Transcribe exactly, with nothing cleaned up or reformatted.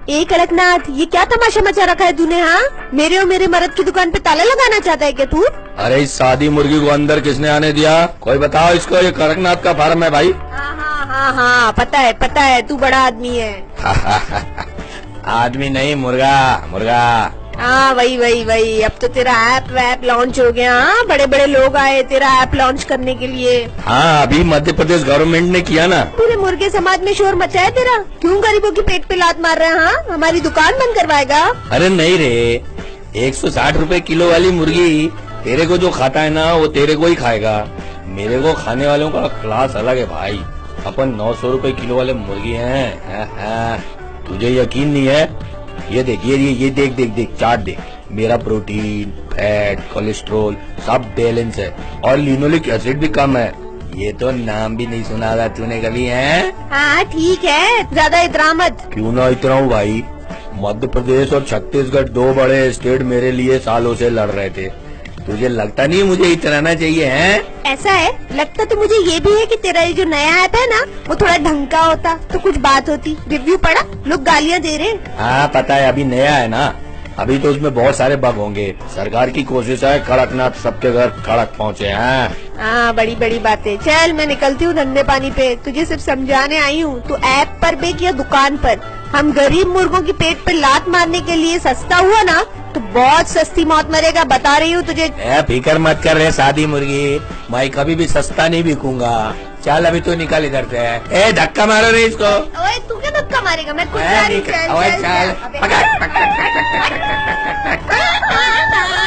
ए कड़कनाथ, ये क्या तमाशा मचा रखा है तूने? हाँ, मेरे और मेरे मर्द की दुकान पे ताला लगाना चाहता है क्या तू? अरे इस सादी मुर्गी को अंदर किसने आने दिया? कोई बताओ इसको। ये कड़कनाथ का फार्म है भाई। हाँ हाँ हाँ हाँ, पता है पता है, तू बड़ा आदमी है। आदमी नहीं, मुर्गा मुर्गा। हाँ वही वही वही। अब तो तेरा ऐप वैप लॉन्च हो गया। हाँ, बड़े बड़े लोग आए तेरा ऐप लॉन्च करने के लिए। हाँ, अभी मध्य प्रदेश गवर्नमेंट ने किया ना। पूरे मुर्गे समाज में शोर मचा है तेरा। क्यों गरीबों की पेट पे लात मार रहा है? हाँ, हमारी दुकान बंद करवाएगा? अरे नहीं रे, एक सौ साठ रूपए किलो वाली मुर्गी तेरे को जो खाता है ना, वो तेरे को ही खाएगा। मेरे को खाने वालों का क्लास अलग है भाई। अपन नौ सौ रूपये किलो वाले मुर्गी हैं। हाँ, हाँ। तुझे यकीन नहीं है? ये देख, ये ये ये देख देख देख चार्ट देख। मेरा प्रोटीन, फैट, कोलेस्ट्रोल सब बैलेंस है और लिनोलिक एसिड भी कम है। ये तो नाम भी नहीं सुना था तूने कभी? है हाँ ठीक है, ज्यादा इतरा मत। क्यों ना इतराऊं भाई? मध्य प्रदेश और छत्तीसगढ़ दो बड़े स्टेट मेरे लिए सालों से लड़ रहे थे। तुझे लगता नहीं मुझे इतराना चाहिए? है ऐसा है? लगता तो मुझे ये भी है कि तेरा ये जो नया ऐप है ना, वो थोड़ा ढंग का होता तो कुछ बात होती। रिव्यू पढ़ा, लोग गालियाँ दे रहे। हाँ पता है, अभी नया है ना, अभी तो उसमें बहुत सारे बग होंगे। सरकार की कोशिश है कड़कनाथ सबके घर कड़क पहुँचे। हैं हाँ, बड़ी बड़ी बातें। चल मैं निकलती हूँ धंधे पानी पे, तुझे सिर्फ समझाने आई हूँ। तू ऐप पर बेच या दुकान पर, हम गरीब मुर्गों की पेट पे लात मारने के लिए सस्ता हुआ ना तो बहुत सस्ती मौत मरेगा, बता रही हूँ तुझे। ए, फिकर मत कर रहे सादी मुर्गी, मैं कभी भी सस्ता नहीं बिकूंगा। चल अभी तो निकल इधर से। ए धक्का मारो रे इसको। ओए तू क्या धक्का मारेगा? मैं खुद ए, जा रही। निकल, चल ओए, चल चल, चल। पकड़, पकड़, पकड़, पकड़, पकड़, पकड़, पकड़, पकड़, पकड़, पकड़,